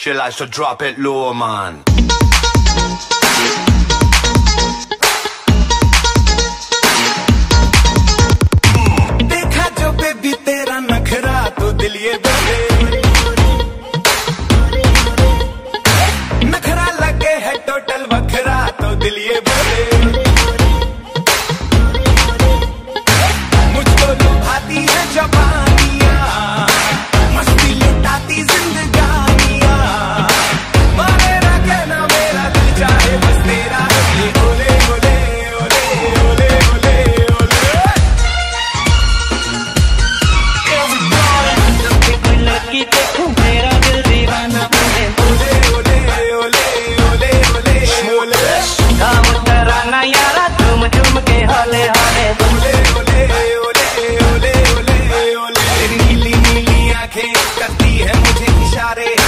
She likes to drop it low, man. देखा जो baby तेरा नखरा तो दिल ये बोले, नखरा लगे है टोटल बखरा तो दिल ये बोले, मुझको लुभाती है जवानियां, मस्ती लुटाती जिंदगानियां, मेरा कहना मेरा दिल चाहे बस तेरा है, ओले ओले ओले ओले ओले ओले। कोई लड़की देखूं मेरा दिल दीवाना बने, ओले ओले ओले ओले ओले ओले। काम कराना यारा झूम झूम के हाले हाले, ओले ओले ओले ओले ओले ओले। तेरी नीली नीली आंखें करती है मुझे इशारे,